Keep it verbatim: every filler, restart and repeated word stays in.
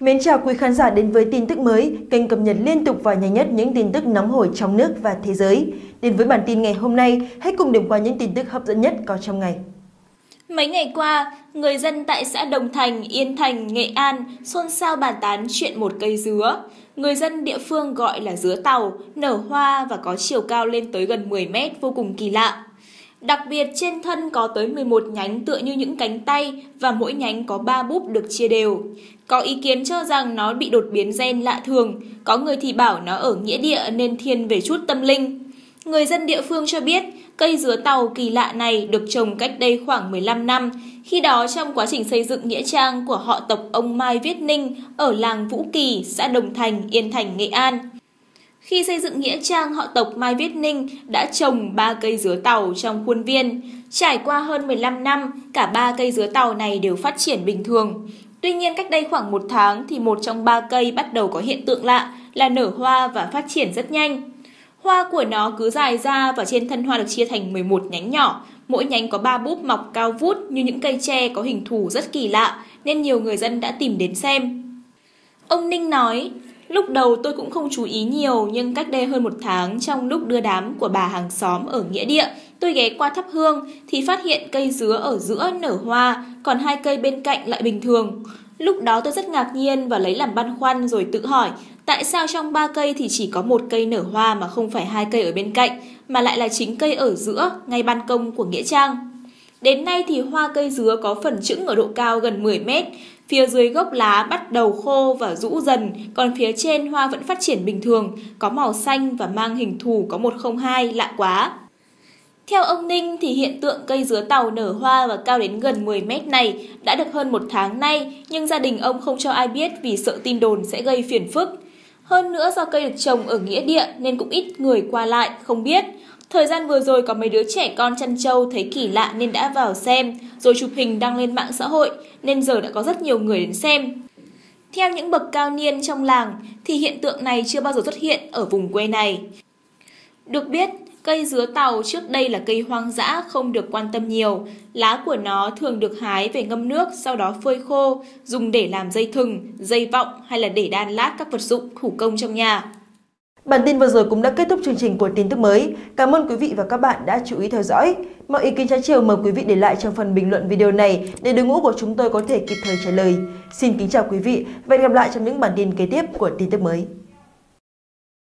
Mến chào quý khán giả đến với tin tức mới, kênh cập nhật liên tục và nhanh nhất những tin tức nóng hổi trong nước và thế giới. Đến với bản tin ngày hôm nay, hãy cùng điểm qua những tin tức hấp dẫn nhất có trong ngày. Mấy ngày qua, người dân tại xã Đồng Thành, Yên Thành, Nghệ An xôn xao bàn tán chuyện một cây dứa. Người dân địa phương gọi là dứa tàu, nở hoa và có chiều cao lên tới gần mười mét, vô cùng kỳ lạ. Đặc biệt trên thân có tới mười một nhánh tựa như những cánh tay và mỗi nhánh có ba búp được chia đều. Có ý kiến cho rằng nó bị đột biến gen lạ thường, có người thì bảo nó ở nghĩa địa nên thiên về chút tâm linh. Người dân địa phương cho biết cây dứa tàu kỳ lạ này được trồng cách đây khoảng mười lăm năm, khi đó trong quá trình xây dựng nghĩa trang của họ tộc ông Mai Viết Ninh ở làng Vũ Kỳ, xã Đồng Thành, Yên Thành, Nghệ An. Khi xây dựng nghĩa trang họ tộc Mai Viết Ninh đã trồng ba cây dứa tàu trong khuôn viên. Trải qua hơn mười lăm năm, cả ba cây dứa tàu này đều phát triển bình thường. Tuy nhiên cách đây khoảng một tháng thì một trong ba cây bắt đầu có hiện tượng lạ là nở hoa và phát triển rất nhanh. Hoa của nó cứ dài ra và trên thân hoa được chia thành mười một nhánh nhỏ, mỗi nhánh có ba búp mọc cao vút như những cây tre có hình thù rất kỳ lạ nên nhiều người dân đã tìm đến xem. Ông Ninh nói, lúc đầu tôi cũng không chú ý nhiều nhưng cách đây hơn một tháng trong lúc đưa đám của bà hàng xóm ở nghĩa địa, tôi ghé qua thắp hương thì phát hiện cây dứa ở giữa nở hoa, còn hai cây bên cạnh lại bình thường. Lúc đó tôi rất ngạc nhiên và lấy làm băn khoăn rồi tự hỏi tại sao trong ba cây thì chỉ có một cây nở hoa mà không phải hai cây ở bên cạnh, mà lại là chính cây ở giữa, ngay ban công của nghĩa trang. Đến nay thì hoa cây dứa có phần chững ở độ cao gần mười mét, phía dưới gốc lá bắt đầu khô và rũ dần, còn phía trên hoa vẫn phát triển bình thường, có màu xanh và mang hình thù có một không hai, lạ quá. Theo ông Ninh thì hiện tượng cây dứa tàu nở hoa và cao đến gần mười mét này đã được hơn một tháng nay, nhưng gia đình ông không cho ai biết vì sợ tin đồn sẽ gây phiền phức. Hơn nữa do cây được trồng ở nghĩa địa nên cũng ít người qua lại, không biết. Thời gian vừa rồi có mấy đứa trẻ con chăn trâu thấy kỳ lạ nên đã vào xem, rồi chụp hình đăng lên mạng xã hội, nên giờ đã có rất nhiều người đến xem. Theo những bậc cao niên trong làng thì hiện tượng này chưa bao giờ xuất hiện ở vùng quê này. Được biết, cây dứa tàu trước đây là cây hoang dã không được quan tâm nhiều. Lá của nó thường được hái về ngâm nước, sau đó phơi khô, dùng để làm dây thừng, dây vọng hay là để đan lát các vật dụng thủ công trong nhà. Bản tin vừa rồi cũng đã kết thúc chương trình của tin tức mới. Cảm ơn quý vị và các bạn đã chú ý theo dõi. Mọi ý kiến trái chiều mời quý vị để lại trong phần bình luận video này để đội ngũ của chúng tôi có thể kịp thời trả lời. Xin kính chào quý vị và hẹn gặp lại trong những bản tin kế tiếp của tin tức mới.